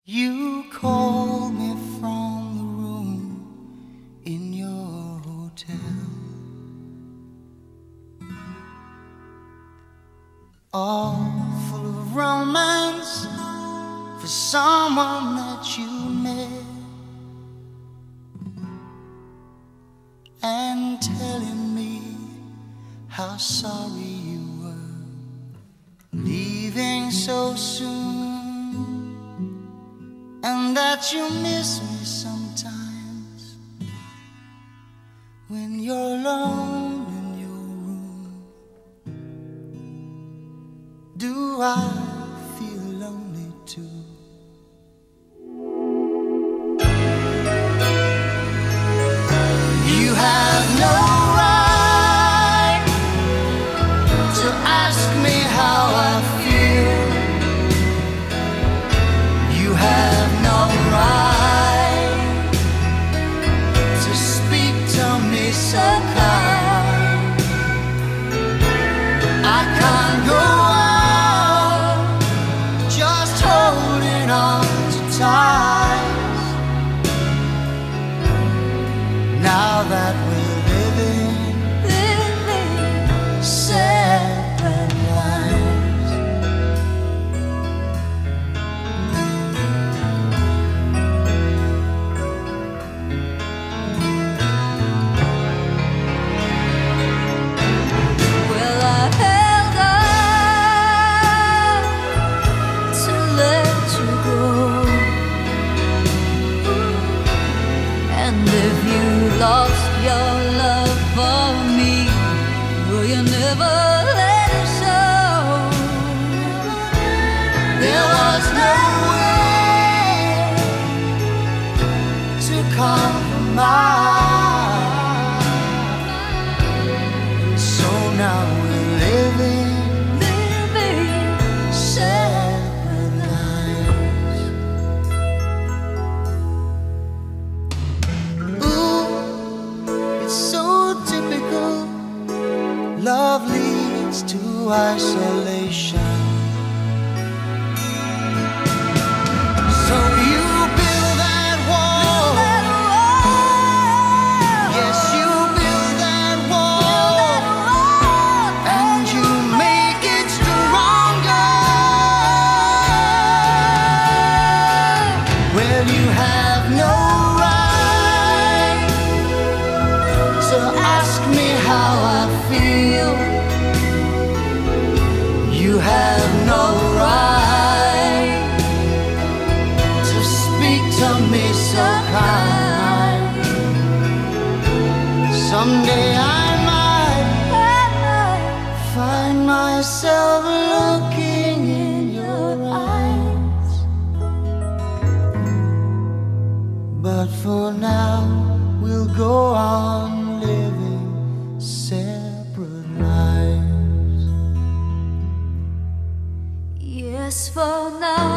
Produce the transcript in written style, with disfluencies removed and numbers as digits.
You called me from the room in your hotel, all full of romance for someone that you met, and telling me how sorry you were leaving so soon, and that you miss me sometimes when you're alone in your room. Do I feel lonely too? You have no right to ask me how I feel. You have no right to speak to me so kind. I can't go on just holding on to ties. Now that we're living separate lives. Well, I held on to let you go, and if you lost your love for me, will you never let it show? There was no way to compromise, and so now we're living separate lives. Ooh, it's so typical. Love leads to isolation. So you build that wall. Yes, you build that wall, and you make it stronger. Well, you have no right to ask me how I feel. You have no right to speak to me so kind. Someday I might find myself looking in your eyes, but for now we'll go on living separate lives. Yes, for now